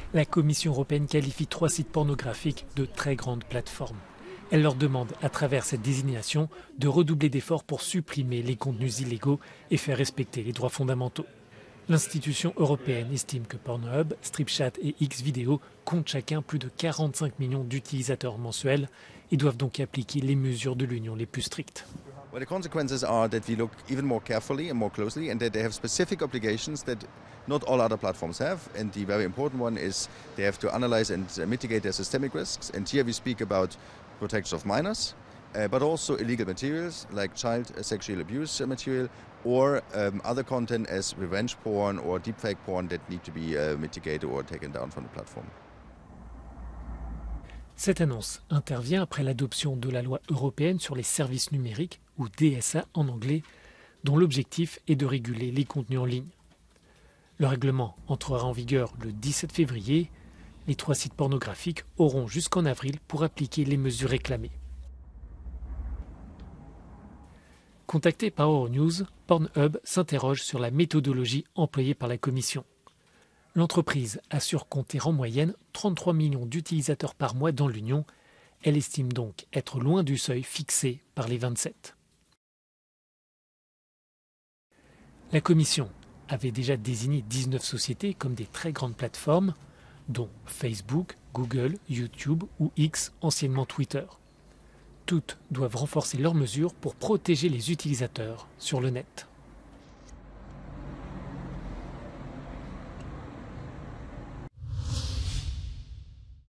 La Commission européenne qualifie 3 sites pornographiques de très grandes plateformes. Elle leur demande, à travers cette désignation, de redoubler d'efforts pour supprimer les contenus illégaux et faire respecter les droits fondamentaux. L'institution européenne estime que Pornhub, Stripchat et Xvideo comptent chacun plus de 45 millions d'utilisateurs mensuels et doivent donc appliquer les mesures de l'Union les plus strictes. Well, the consequences are that we look even more carefully and more closely, and that they have specific obligations that not all other platforms have. And the very important one is they have to analyze and mitigate their systemic risks. And here we speak about protection of minors, but also illegal materials like child sexual abuse material or other content as revenge porn or deepfake porn that need to be mitigated or taken down from the platform. Cette annonce intervient après l'adoption de la loi européenne sur les services numériques, ou DSA en anglais, dont l'objectif est de réguler les contenus en ligne. Le règlement entrera en vigueur le 17 février. Les 3 sites pornographiques auront jusqu'en avril pour appliquer les mesures réclamées. Contacté par Euronews, Pornhub s'interroge sur la méthodologie employée par la Commission. L'entreprise assure compter en moyenne 33 millions d'utilisateurs par mois dans l'Union. Elle estime donc être loin du seuil fixé par les 27. La Commission avait déjà désigné 19 sociétés comme des très grandes plateformes, dont Facebook, Google, YouTube ou X, anciennement Twitter. Toutes doivent renforcer leurs mesures pour protéger les utilisateurs sur le net.